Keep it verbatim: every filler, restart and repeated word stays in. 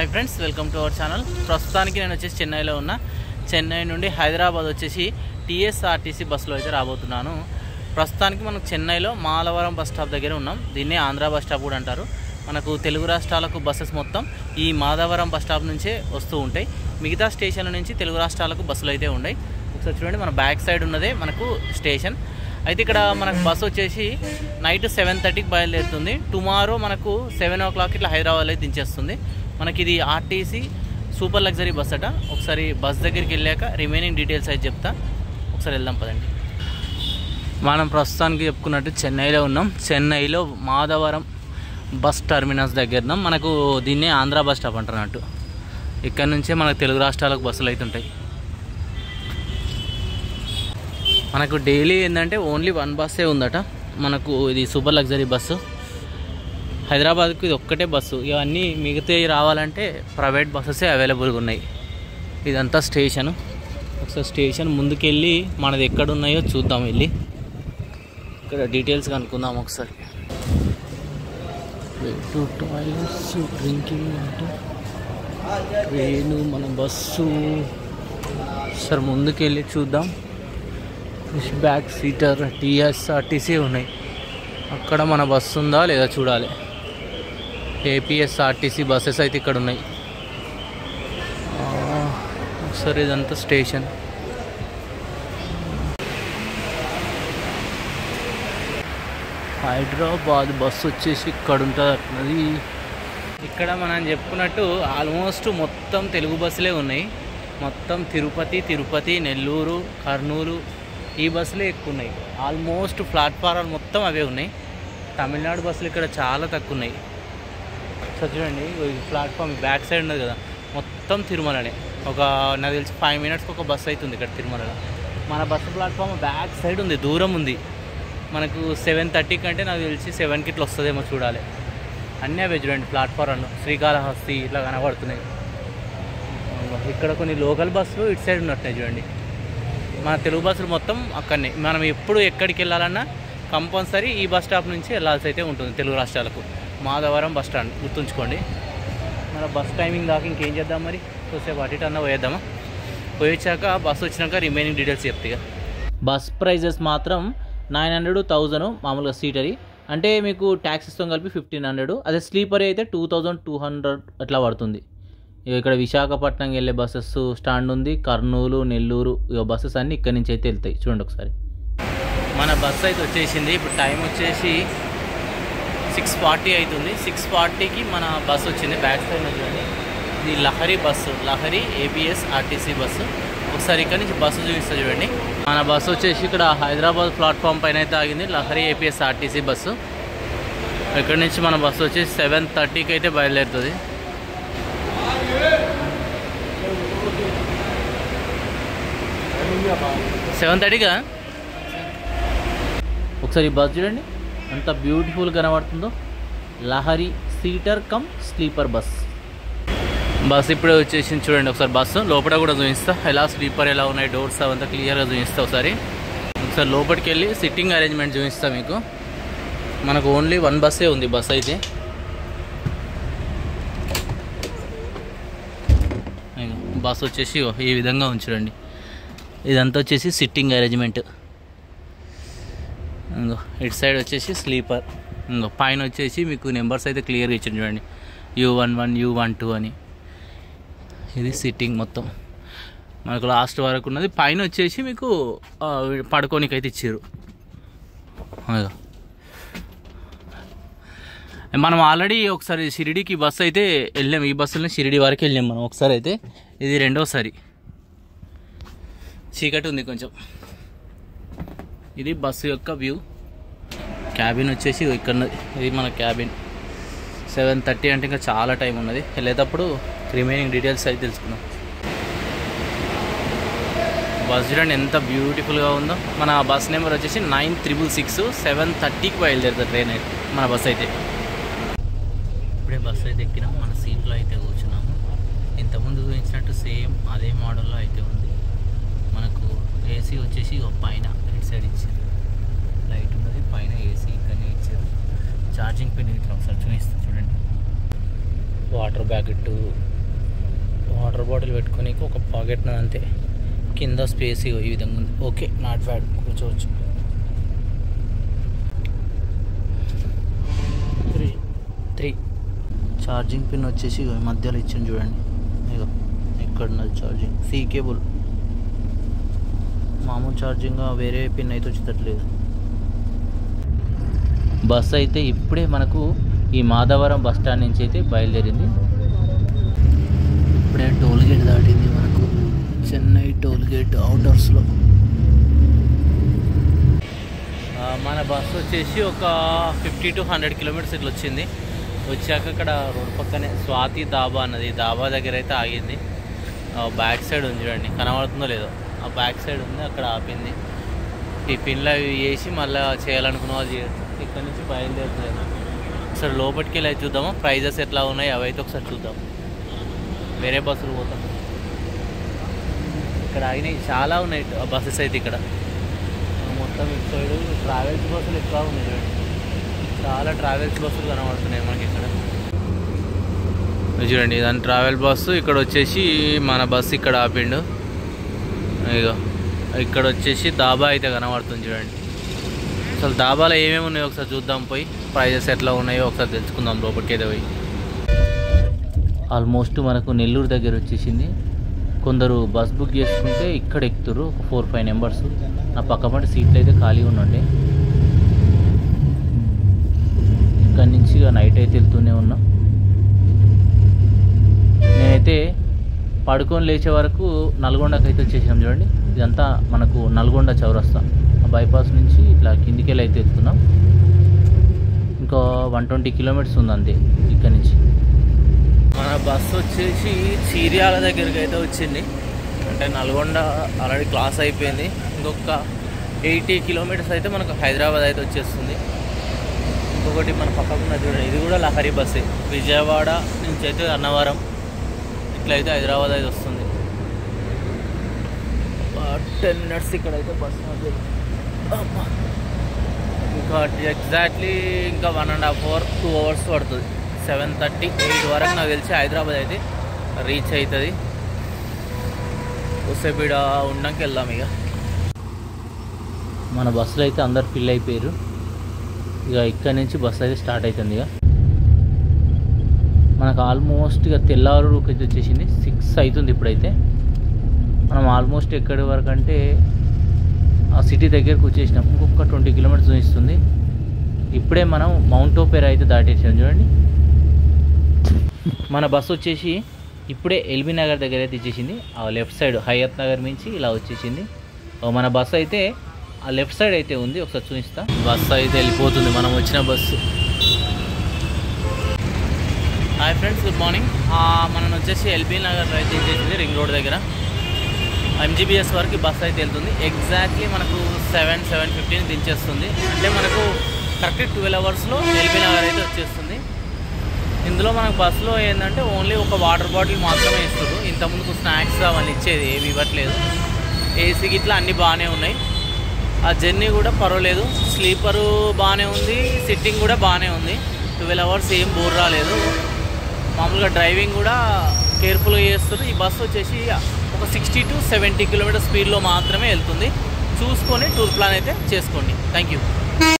Friends, welcome to our channel. ప్రస్తుతానికి నేను వచ్చేసి చెన్నైలో ఉన్న. చెన్నై నుండి హైదరాబాద్ వచ్చేసి టీఎస్ఆర్టీసీ బస్సులో అయితే రాబోతున్నాను. ప్రస్తుతానికి మనం చెన్నైలో మాలవరం బస్ స్టాప్ దగ్గర ఉన్నాం. దీన్నే ఆంధ్ర బస్ స్టాప్ కూడా అంటారు. మనకు తెలుగు రాష్ట్రాలకు బస్సెస్ మొత్తం ఈ మాధవరం బస్ స్టాప్ నుంచే వస్తూ ఉంటాయి. మిగతా స్టేషన్ల నుంచి తెలుగు రాష్ట్రాలకు బస్సులు అయితే ఉన్నాయి. ఒకసారి చూడండి, మన బ్యాక్ సైడ్ ఉన్నదే మనకు స్టేషన్. అయితే ఇక్కడ మనకు బస్సు వచ్చేసి నైట్ సెవెన్ థర్టీకి బయలుదేరుతుంది. టుమారో మనకు సెవెన్ ఓ క్లాక్ ఇట్లా హైదరాబాద్లో దించేస్తుంది. మనకి ఇది ఆర్టీసీ సూపర్ లగ్జరీ బస్ అట. ఒకసారి బస్ దగ్గరికి వెళ్ళాక రిమైనింగ్ డీటెయిల్స్ అయితే చెప్తా. ఒకసారి వెళ్దాం పదండి. మనం ప్రస్తుతానికి చెప్పుకున్నట్టు చెన్నైలో ఉన్నాం. చెన్నైలో మాధవరం బస్ టర్మినల్స్ దగ్గర మనకు దీన్నే ఆంధ్ర బస్ స్టాప్ అంటున్నట్టు. ఇక్కడ నుంచే మనకు తెలుగు రాష్ట్రాలకు బస్సులు అయితే ఉంటాయి. మనకు డైలీ ఏంటంటే ఓన్లీ వన్ బస్సే ఉందట. మనకు ఇది సూపర్ లగ్జరీ బస్సు. హైదరాబాద్కు ఇది ఒక్కటే బస్సు. ఇవన్నీ మిగతావి రావాలంటే ప్రైవేట్ బస్సెసే అవైలబుల్గా ఉన్నాయి. ఇదంతా స్టేషను. ఒకసారి స్టేషన్ ముందుకెళ్ళి మనది ఎక్కడ ఉన్నాయో చూద్దాం. వెళ్ళి ఇక్కడ డీటెయిల్స్ కనుక్కుందాం ఒకసారి. Two toilets, drinking water, train, మన బస్సు. సార్ ముందుకెళ్ళి చూద్దాం. పుష్ బ్యాక్ సీటర్ టీఎస్ఆర్టీసీ ఉన్నాయి. అక్కడ మన బస్సు ఉందా లేదా చూడాలి. ఏపీఎస్ఆర్టీసీ బస్సెస్ అయితే ఇక్కడ ఉన్నాయి. ఒకసారి ఇదంతా స్టేషన్. హైదరాబాద్ బస్సు వచ్చేసి ఇక్కడ ఉంటుంది అన్నది. ఇక్కడ మనం చెప్పుకున్నట్టు ఆల్మోస్ట్ మొత్తం తెలుగు బస్సులే ఉన్నాయి. మొత్తం తిరుపతి తిరుపతి నెల్లూరు, కర్నూలు ఈ బస్సులే ఎక్కువ ఉన్నాయి. ఆల్మోస్ట్ ప్లాట్ఫారాలు మొత్తం అవే ఉన్నాయి. తమిళనాడు బస్సులు ఇక్కడ చాలా తక్కువ ఉన్నాయి. సో చూడండి, ప్లాట్ఫామ్ బ్యాక్ సైడ్ ఉన్నది కదా, మొత్తం తిరుమలనే. ఒక నాకు తెలిసి ఫైవ్ మినిట్స్కి ఒక బస్సు అవుతుంది ఇక్కడ తిరుమలలో. మన బస్సు ప్లాట్ఫామ్ బ్యాక్ సైడ్ ఉంది, దూరం ఉంది. మనకు సెవెన్ థర్టీ కంటే నాకు తెలిసి సెవెన్కి ఇట్లా వస్తుందేమో చూడాలి. అన్నీ అవే చూడండి ప్లాట్ఫారాలు. శ్రీకాళహస్తి ఇట్లా కనబడుతున్నాయి. ఇక్కడ కొన్ని లోకల్ బస్సులు ఇటు సైడ్ ఉన్నట్టున్నాయి చూడండి. మన తెలుగు బస్సులు మొత్తం అక్కడనే. మనం ఎప్పుడు ఎక్కడికి వెళ్ళాలన్నా కంపల్సరీ ఈ బస్ స్టాప్ నుంచి వెళ్ళాల్సి అయితే ఉంటుంది తెలుగు రాష్ట్రాలకు. మాధవరం బస్ స్టాండ్ గుర్తుంచుకోండి. మన బస్ టైమింగ్ దాకా ఇంకేం చేద్దాం మరి, కొద్దిసేపు అటు ఇటు అన్నా పోయేద్దామా. పోయొచ్చాక బస్సు వచ్చినాక రిమైనింగ్ డీటెయిల్స్ చెప్తే. బస్ ప్రైజెస్ మాత్రం నైన్ హండ్రెడ్ థౌజండ్ మామూలుగా సీటరీ, అంటే మీకు ట్యాక్సీస్తో కలిపి ఫిఫ్టీన్ హండ్రెడ్. అదే స్లీపర్ అయితే టూ థౌజండ్ టూ హండ్రెడ్ అట్లా పడుతుంది. ఇక్కడ విశాఖపట్నం వెళ్ళే బస్సెస్ స్టాండ్ ఉంది. కర్నూలు, నెల్లూరు ఇక బస్సెస్ అన్నీ ఇక్కడి నుంచి అయితే వెళ్తాయి. చూడండి ఒకసారి. మన బస్సు అయితే వచ్చేసింది. ఇప్పుడు టైం వచ్చేసి సిక్స్ ఫార్టీ అవుతుంది. సిక్స్ ఫార్టీకి మన బస్సు వచ్చింది. బ్యాక్ సైడ్ చూడండి, ఇది Lahari bus. Lahari ABS RTC bus. ఒకసారి ఇక్కడ నుంచి బస్సు చూపిస్తా చూడండి. మన బస్సు వచ్చేసి ఇక్కడ హైదరాబాద్ ప్లాట్ఫామ్ పైన అయితే ఆగింది. Lahari APS RTC bus. ఇక్కడ నుంచి మన బస్సు వచ్చేసి సెవెన్ థర్టీకి అయితే బయలుదేరుతుంది. సెవెన్ థర్టీగా ఒకసారి బస్ చూడండి ఎంత బ్యూటిఫుల్ కనబడుతుందో. Lahari seater cum sleeper bus. Bus ఇప్పుడే వచ్చేసింది చూడండి. ఒకసారి బస్సు లోపల కూడా చూపిస్తా, ఎలా స్లీపర్ ఎలా ఉన్నాయి, డోర్స్ అవంతా క్లియర్గా చూపిస్తా. ఒకసారి ఒకసారి లోపలికి వెళ్ళి సిట్టింగ్ అరేంజ్మెంట్ చూపిస్తా మీకు. మనకు ఓన్లీ వన్ బస్సే ఉంది. బస్ అయితే బస్ వచ్చేసి ఈ విధంగా ఉంచుడండి. ఇదంతా వచ్చేసి సిట్టింగ్ అరేంజ్మెంట్. ఇంకో ఇటు సైడ్ వచ్చేసి స్లీపర్. ఇంకో పైన వచ్చేసి మీకు నెంబర్స్ అయితే క్లియర్గా ఇచ్చింది చూడండి, U one one U one two అని. ఇది సిట్టింగ్ మొత్తం మనకు లాస్ట్ వరకు ఉన్నది. పైన వచ్చేసి మీకు పడుకోనికి అయితే ఇచ్చారు. మనం ఆల్రెడీ ఒకసారి షిరిడీకి బస్సు అయితే వెళ్ళాం. ఈ బస్సులోనే షిరిడీ వరకు వెళ్ళాం మనం ఒకసారి అయితే. ఇది రెండోసారి. చీకటి ఉంది కొంచెం. ఇది బస్సు యొక్క వ్యూ. క్యాబిన్ వచ్చేసి ఇక్కడ ఉన్నది. ఇది మన క్యాబిన్. సెవెన్ థర్టీ అంటే ఇంకా చాలా టైం ఉన్నది. వెళ్ళేటప్పుడు రిమైనింగ్ డీటెయిల్స్ అయితే తెలుసుకుందాం. బస్ చూడండి ఎంత బ్యూటిఫుల్గా ఉందో. మన బస్ నెంబర్ వచ్చేసి నైన్ త్రిబుల్ సిక్స్. సెవెన్ థర్టీకి బయలుదేరుతుంది ట్రైన్ అయితే మన బస్ అయితే. ఇప్పుడే బస్సు అయితే ఎక్కినాం. మన సీట్లో అయితే కూర్చున్నాము. ఇంతకుముందు చూపించినట్టు సేమ్ అదే మోడల్లో అయితే ఉంది. మనకు ఏసీ వచ్చేసి పైన రైట్ సైడ్ ఇచ్చారు. లైట్ ఉన్నది పైన ఏసీ ఇక్కడనే ఇచ్చారు. ఛార్జింగ్ పిన్ ఇట్లా ఒకసారి చూపిస్తాను చూడండి. వాటర్ బ్యాకెట్, వాటర్ బాటిల్ పెట్టుకొని ఒక పాకెట్ అంతే, కింద స్పేస్ ఈ విధంగా ఉంది. ఓకే, నాట్ బ్యాడ్, కూర్చోవచ్చు. త్రీ త్రీ ఛార్జింగ్ పిన్ వచ్చేసి మధ్యలో ఇచ్చింది చూడండి, ఇక ఇక్కడ ఉన్నది ఛార్జింగ్. సి కేబుల్, మామూలు ఛార్జింగ్ వేరే పిన్ అయితే వచ్చేటట్లేదు. బస్ అయితే ఇప్పుడే మనకు ఈ మాధవరం బస్ స్టాండ్ నుంచి అయితే బయలుదేరింది. ఇప్పుడే టోల్ గేట్ దాటింది మనకు, చెన్నై టోల్ గేట్ అవుటర్స్లో. మన బస్సు వచ్చేసి ఒక ఫిఫ్టీ టు హండ్రెడ్ కిలోమీటర్స్ ఇట్లా వచ్చింది. వచ్చాక ఇక్కడ రోడ్డు పక్కనే స్వాతి దాబా అన్నది, దాబా దగ్గర అయితే ఆగింది. బ్యాక్ సైడ్ ఉంది చూడండి, కనబడుతుందో లేదో, ఆ బ్యాక్ సైడ్ ఉంది, అక్కడ ఆపింది. టిఫిన్లో అవి చేసి మళ్ళీ చేయాలనుకున్న వాళ్ళు చేయొచ్చు. ఇక్కడ నుంచి బయలుదేరుతుంది. ఒకసారి లోపలికి వెళ్ళి చూద్దామా, ప్రైజెస్ ఎట్లా ఉన్నాయి అవి అయితే ఒకసారి చూద్దాం. వేరే బస్సులు పోతాం. ఇక్కడ ఆగినాయి, చాలా ఉన్నాయి బస్సెస్ అయితే ఇక్కడ. మొత్తం ఇటు సైడ్ ట్రావెల్స్ బస్సులు ఎక్కువ ఉన్నాయి చూడండి, చాలా ట్రావెల్స్ బస్సులు కనబడుతున్నాయి మనకి ఇక్కడ. చూడండి, దాని ట్రావెల్ బస్సు. ఇక్కడ వచ్చేసి మన బస్సు ఇక్కడ ఆపిండు. ఇక ఇక్కడ వచ్చేసి దాబా అయితే కనబడుతుంది చూడండి. అసలు దాబాలో ఏమేమి ఉన్నాయో ఒకసారి చూద్దాం, పోయి ప్రైజెస్ ఎట్లా ఉన్నాయో ఒకసారి తెలుసుకుందాం లోపలికి అయితే పోయి. ఆల్మోస్ట్ మనకు నెల్లూరు దగ్గర వచ్చేసింది. కొందరు బస్ బుక్ చేసుకుంటే ఇక్కడ ఎక్కుతారు, ఒక ఫోర్ ఫైవ్ నెంబర్స్. నా పక్కపంటి సీట్లు అయితే ఖాళీగా ఉండండి. ఇక్కడి నుంచి ఇక నైట్ అయితే వెళ్తూనే ఉన్నా. నేనైతే పడుకొని లేచే వరకు నల్గొండకి అయితే వచ్చేసాం చూడండి. ఇదంతా మనకు నల్గొండ చౌరస్తా, బైపాస్ నుంచి ఇట్లా కిందికి వెళ్ళి అయితే వెళ్తున్నాం. ఇంకా వన్ ట్వంటీ కిలోమీటర్స్ ఉంది అంతే ఇక్కడ నుంచి. మన బస్సు వచ్చేసి చీర్యాల దగ్గరికి అయితే వచ్చింది. అంటే నల్గొండ ఆల్రెడీ క్లాస్ అయిపోయింది. ఇంకొక ఎయిటీ కిలోమీటర్స్ అయితే మనకు హైదరాబాద్ అయితే వచ్చేస్తుంది. ఇంకొకటి మన పక్కకు ఉన్నది చూడండి, ఇది కూడా లహరి బస్సే. విజయవాడ నుంచి అయితే అన్నవరం ఇట్లయితే హైదరాబాద్ అయితే వస్తుంది. టెన్ మినిట్స్ ఇక్కడైతే బస్సు ఇంకా ఎగ్జాక్ట్లీ ఇంకా one and half hour two hours పడుతుంది. సెవెన్ థర్టీ ఎయిట్ వరకు నాకు తెలిసి హైదరాబాద్ అయితే రీచ్ అవుతుంది. కొద్దిసేపు ఉన్నాక వెళ్దాం. ఇక మన బస్సులో అయితే అందరు ఫిల్ అయిపోయారు. ఇక ఇక్కడ నుంచి బస్సు అయితే స్టార్ట్ అవుతుంది. ఇక మనకు ఆల్మోస్ట్ ఇక తెల్లవారుకి అయితే వచ్చేసింది, సిక్స్ అవుతుంది ఇప్పుడైతే. మనం ఆల్మోస్ట్ ఎక్కడి వరకు అంటే ఆ సిటీ దగ్గరకు వచ్చేసినాం. ఇంకొక ట్వంటీ కిలోమీటర్స్ చూపిస్తుంది. ఇప్పుడే మనం మౌంట్ ఓపెరా అయితే దాటేసాం చూడండి. మన బస్సు వచ్చేసి ఇప్పుడే ఎల్బీ నగర్ దగ్గర అయితే ఇచ్చేసింది. ఆ లెఫ్ట్ సైడ్ హయత్ నగర్ నుంచి ఇలా వచ్చేసింది. మన బస్సు అయితే ఆ లెఫ్ట్ సైడ్ అయితే ఉంది, ఒకసారి చూపిస్తా. బస్సు అయితే వెళ్ళిపోతుంది, మనం వచ్చిన bus. Hi friends, good morning. మనం వచ్చేసి ఎల్బీ నగర్ అయితే ఇచ్చేసింది, రింగ్ రోడ్ దగ్గర. ఎంజీబీఎస్ వరకు బస్సు అయితే వెళ్తుంది. ఎగ్జాక్ట్లీ మనకు సెవెన్ సెవెన్ ఫిఫ్టీన్ దించేస్తుంది. అంటే మనకు కరెక్ట్ ట్వెల్వ్ అవర్స్లో ఎల్బీ నగర్ అయితే వచ్చేస్తుంది. ఇందులో మనకు బస్సులో ఏంటంటే ఓన్లీ ఒక వాటర్ బాటిల్ మాత్రమే ఇస్తారు. ఇంతకుముందుకు స్నాక్స్ అవన్నీ ఇచ్చేది ఏమి ఇవ్వట్లేదు. ఏసీ గిట్లా అన్నీ బాగానే ఉన్నాయి. ఆ జర్నీ కూడా పర్వాలేదు, స్లీపరు బాగానే ఉంది, సిట్టింగ్ కూడా బాగానే ఉంది. ట్వెల్వ్ అవర్స్ ఏం బోర్ రాలేదు. మామూలుగా డ్రైవింగ్ కూడా కేర్ఫుల్గా చేస్తారు. ఈ బస్సు వచ్చేసి ఒక సిక్స్టీ టు సెవెంటీ కిలోమీటర్ స్పీడ్లో మాత్రమే వెళ్తుంది. చూసుకొని టూర్ ప్లాన్ అయితే చేసుకోండి. Thank you.